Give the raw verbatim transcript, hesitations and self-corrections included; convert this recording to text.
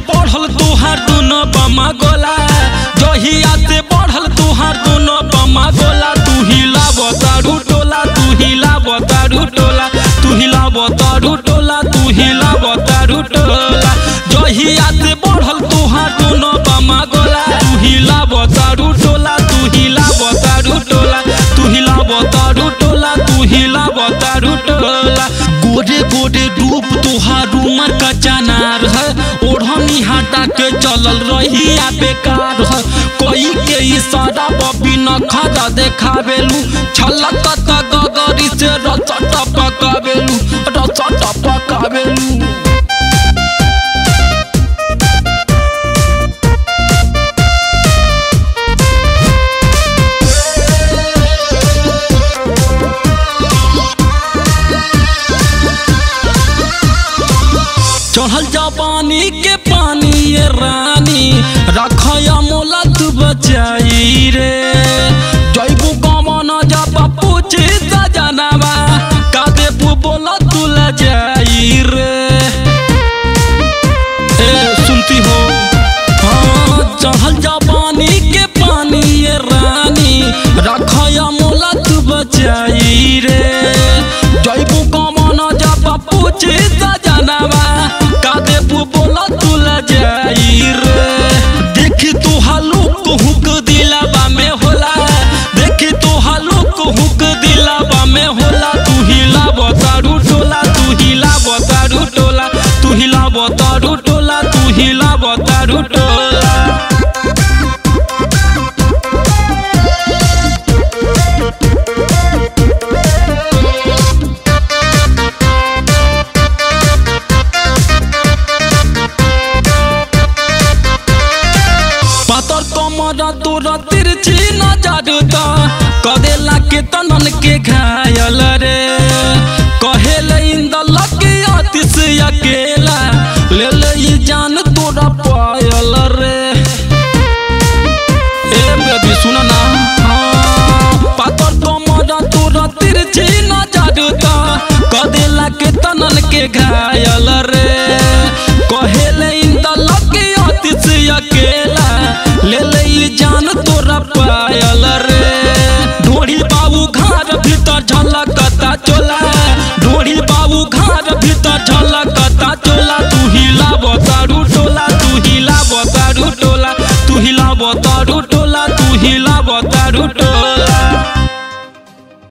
बढ़ल तुहार दोनों बमा गोला, जहिया से बढ़ल तुहार दोनों बमा गोला। तू हिला बतारू टोला, तू हिला बतारू टोला, तू हिला बतारू टोला, तू हिला बतारू टोला। जहिया से बढ़ल तुहार दोनों बमा गोला, तू हिला बतारू टोला, तू हिला बतारू टोला, तू हिला बतारू टोला, तू हिला बतारू टोला। गोरे गोरे रूप तुहार उमर का चनार है, ओढ़नी हटा के चलल रही आ बेकार है। कोई के इशारा बबी न खड़ा देखावेलू, छलक गगरी से रसट पकावेलू, रसट पकावेलू। चढ़ल जवानी के पानी ये रानी, रखया मोला तू बचाई रे। जैबू कमन जब पूछी सजनवा, का देबू बोला तू ल जाई रे। ए सुनती हो हाँ, चढ़ल जवानी के पानी ये रानी, रखया मोला तू बचाई रे। जैबू कमन जब पूछी सजनवा, बोला तू ल जाई रे। देखी तू हालुक हुक दिलाबा में होला, देखी तू हालुक हुक दिलाबा में होला। तू हिला बतारू टोला, तू हिला बतारू टोला, तू हिला बतारू टोला, तू हिला बतारू टोला। कमरा तोरा तिरछी नजर दा, कदेला के तनन के घायल रे। कहेले इंदल के आतिश अकेला, ले ले जान तोरा पायल रे। ए बेबी सुन ना हाँ, पातर कमरा तोरा तिरछी नजर दा, कदेला के तनन के घायल रे। कहेले इंदल के आतिश अकेला, ले ले जान तोरा पायल रे। ढोड़ी बाबू घर भीतर झलकता चोला, ढोड़ी बाबू घर भीतर झलकता चोला। तू हिला बतारू टोला, तू हिला बतारू टोला, तू हिला बतारू टोला।